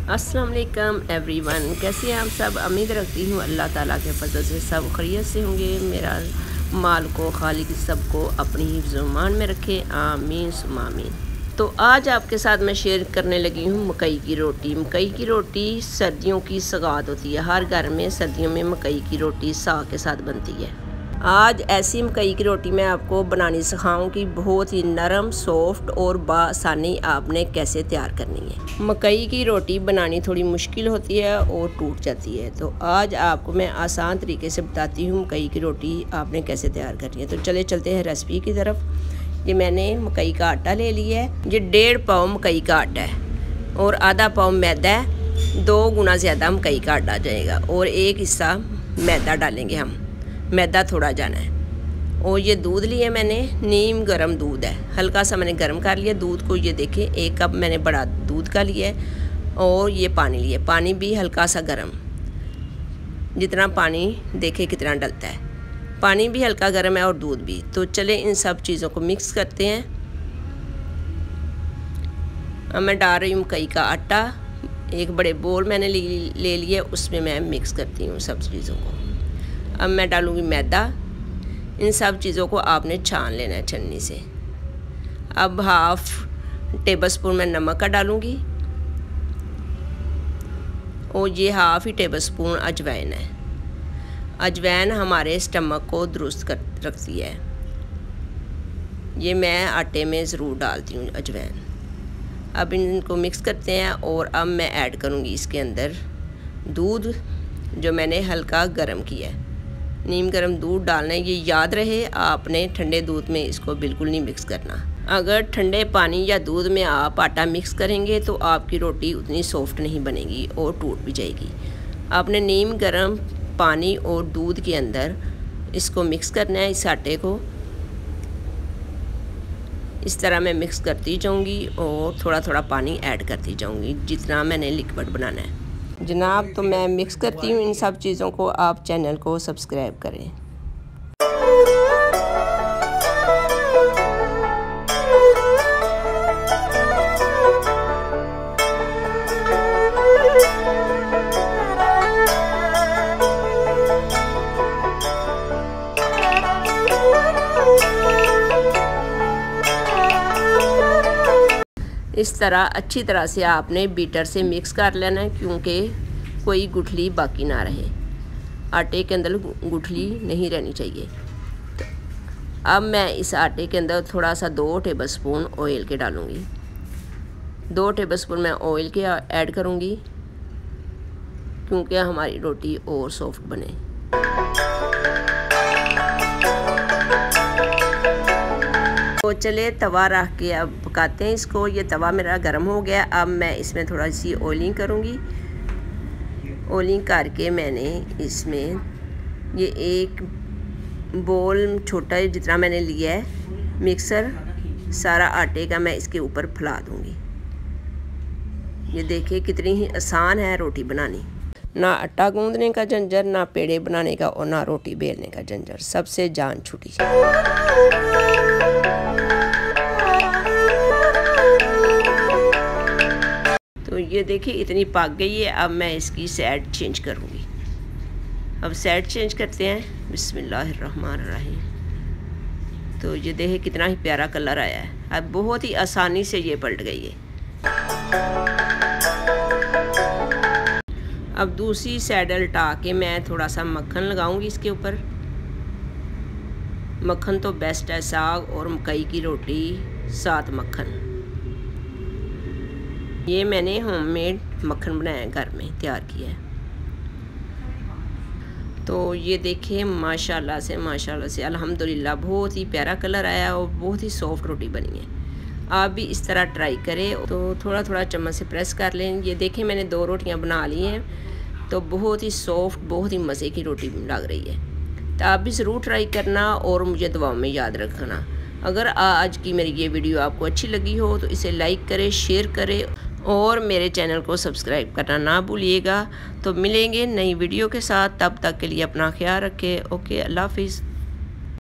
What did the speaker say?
अस्सलाम वालेकुम एवरीवन, कैसे हैं आप सब। उम्मीद रखती हूँ अल्लाह ताला के फजल से सब खैरियत से होंगे। मेरा माल को खालिक सबको अपनी हिफ्ज़-ओ-मान में रखे, आमीन सुम्मा आमीन। तो आज आपके साथ मैं शेयर करने लगी हूँ मकई की रोटी। मकई की रोटी सर्दियों की सौगात होती है। हर घर में सर्दियों में मकई की रोटी साग के साथ बनती है। आज ऐसी मकई की रोटी मैं आपको बनानी सिखाऊंगी। बहुत ही नरम, सॉफ्ट और बासानी आपने कैसे तैयार करनी है। मकई की रोटी बनानी थोड़ी मुश्किल होती है और टूट जाती है, तो आज आपको मैं आसान तरीके से बताती हूँ मकई की रोटी आपने कैसे तैयार करनी है। तो चले चलते हैं रेसिपी की तरफ। ये मैंने मकई का आटा ले लिया है। ये 1.5 पाव मकई का आटा है और आधा पाव मैदा है। 2 गुना ज़्यादा मकई का आटा जाएगा और 1 हिस्सा मैदा डालेंगे हम। मैदा थोड़ा जाना है। और ये दूध लिया मैंने, नीम गर्म दूध है। हल्का सा मैंने गर्म कर लिया दूध को। ये देखें 1 कप मैंने बड़ा दूध का लिया है। और ये पानी लिया, पानी भी हल्का सा गर्म, जितना पानी देखे कितना डलता है। पानी भी हल्का गर्म है और दूध भी। तो चले इन सब चीज़ों को मिक्स करते हैं। अब मैं डाल रही हूँ मकई का आटा। एक बड़े बोल मैंने ले लिया, उसमें मैं मिक्स करती हूँ सब चीज़ों को। अब मैं डालूँगी मैदा। इन सब चीज़ों को आपने छान लेना है छन्नी से। अब 1/2 टेबल स्पून मैं नमक का डालूँगी और ये 1/2 टेबल स्पून अजवाइन है। अजवाइन हमारे स्टमक को दुरुस्त कर रखती है। ये मैं आटे में ज़रूर डालती हूँ अजवाइन। अब इनको मिक्स करते हैं और अब मैं ऐड करूँगी इसके अंदर दूध, जो मैंने हल्का गर्म किया है। नीम गर्म दूध डालना है। ये याद रहे, आपने ठंडे दूध में इसको बिल्कुल नहीं मिक्स करना। अगर ठंडे पानी या दूध में आप आटा मिक्स करेंगे तो आपकी रोटी उतनी सॉफ्ट नहीं बनेगी और टूट भी जाएगी। आपने नीम गर्म पानी और दूध के अंदर इसको मिक्स करना है। इस आटे को इस तरह मैं मिक्स करती जाऊंगी और थोड़ा थोड़ा पानी ऐड करती जाऊंगी जितना मैंने लिक्विड बनाना है जनाब। तो मैं मिक्स करती हूँ इन सब चीज़ों को। आप चैनल को सब्सक्राइब करें। इस तरह अच्छी तरह से आपने बीटर से मिक्स कर लेना है, क्योंकि कोई गुठली बाकी ना रहे। आटे के अंदर गुठली नहीं रहनी चाहिए। तो अब मैं इस आटे के अंदर थोड़ा सा 2 टेबल स्पून ऑयल के डालूँगी। 2 टेबल स्पून मैं ऑयल के ऐड करूँगी, क्योंकि हमारी रोटी और सॉफ्ट बने। तो चले तवा रख के अब पकाते हैं इसको। ये तवा मेरा गर्म हो गया। अब मैं इसमें थोड़ा सी ऑयलिंग करूँगी। ऑयलिंग करके मैंने इसमें ये 1 बोल छोटा जितना मैंने लिया है मिक्सर, सारा आटे का मैं इसके ऊपर फैला दूँगी। ये देखिए कितनी ही आसान है रोटी बनानी। ना आटा गूंदने का झंझट, ना पेड़े बनाने का और ना रोटी बेलने का झंझट। सबसे जान छुटी। तो ये देखिए इतनी पक गई है। अब मैं इसकी साइड चेंज करूँगी। अब साइड चेंज करते हैं। बिस्मिल्लाहिर्रहमानिर्रहीम। तो ये देखिए कितना ही प्यारा कलर आया है। अब बहुत ही आसानी से ये पलट गई है। अब दूसरी साइड उल्टा के मैं थोड़ा सा मक्खन लगाऊंगी इसके ऊपर। मक्खन तो बेस्ट है। साग और मकई की रोटी साथ मक्खन। ये मैंने होममेड मक्खन बनाया है, घर में तैयार किया है। तो ये देखिए माशाल्लाह से अल्हम्दुलिल्लाह बहुत ही प्यारा कलर आया और बहुत ही सॉफ्ट रोटी बनी है। आप भी इस तरह ट्राई करें। तो थोड़ा थोड़ा चम्मच से प्रेस कर लें। ये देखिए मैंने 2 रोटियां बना ली हैं। तो बहुत ही सॉफ्ट, बहुत ही मज़े की रोटी लग रही है। तो आप भी ज़रूर ट्राई करना और मुझे दुआओं में याद रखना। अगर आज की मेरी ये वीडियो आपको अच्छी लगी हो तो इसे लाइक करें, शेयर करें और मेरे चैनल को सब्सक्राइब करना ना भूलिएगा। तो मिलेंगे नई वीडियो के साथ। तब तक के लिए अपना ख्याल रखें। ओके, अल्लाह हाफिज़।